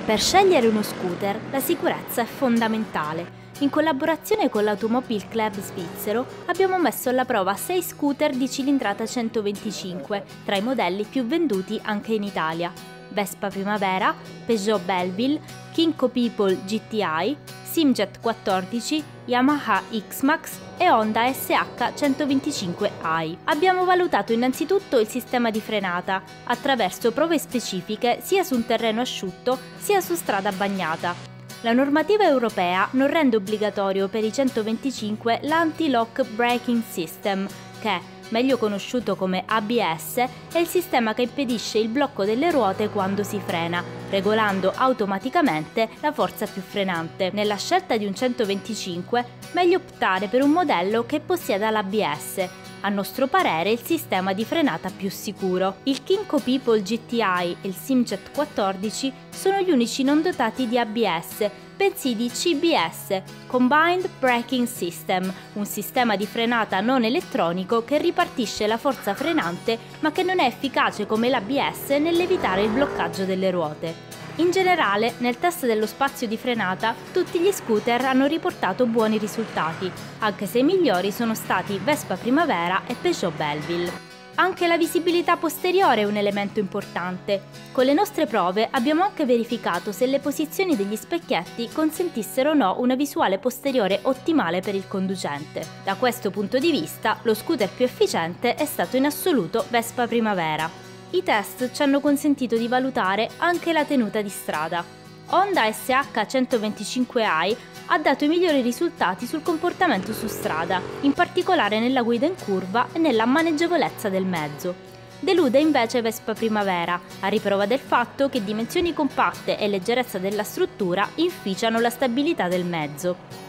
Per scegliere uno scooter, la sicurezza è fondamentale. In collaborazione con l'Automobile Club svizzero abbiamo messo alla prova 6 scooter di cilindrata 125, tra i modelli più venduti anche in Italia: Vespa Primavera, Peugeot Belleville, Kinko People GTI, Simjet 14, Yamaha X-Max e Honda SH 125i. Abbiamo valutato innanzitutto il sistema di frenata, attraverso prove specifiche sia su un terreno asciutto sia su strada bagnata. La normativa europea non rende obbligatorio per i 125 l'Anti-Lock Braking System, che, meglio conosciuto come ABS, è il sistema che impedisce il blocco delle ruote quando si frena, regolando automaticamente la forza più frenante. Nella scelta di un 125, meglio optare per un modello che possieda l'ABS, a nostro parere il sistema di frenata più sicuro. Il Kinko People GTI e il Simjet 14 sono gli unici non dotati di ABS, bensì di CBS, Combined Braking System, un sistema di frenata non elettronico che ripartisce la forza frenante ma che non è efficace come l'ABS nell'evitare il bloccaggio delle ruote. In generale, nel test dello spazio di frenata, tutti gli scooter hanno riportato buoni risultati, anche se i migliori sono stati Vespa Primavera e Peugeot Belleville. Anche la visibilità posteriore è un elemento importante. Con le nostre prove abbiamo anche verificato se le posizioni degli specchietti consentissero o no una visuale posteriore ottimale per il conducente. Da questo punto di vista, lo scooter più efficiente è stato in assoluto Vespa Primavera. I test ci hanno consentito di valutare anche la tenuta di strada. Honda SH 125i ha dato i migliori risultati sul comportamento su strada, in particolare nella guida in curva e nella maneggevolezza del mezzo. Delude invece Vespa Primavera, a riprova del fatto che dimensioni compatte e leggerezza della struttura inficiano la stabilità del mezzo.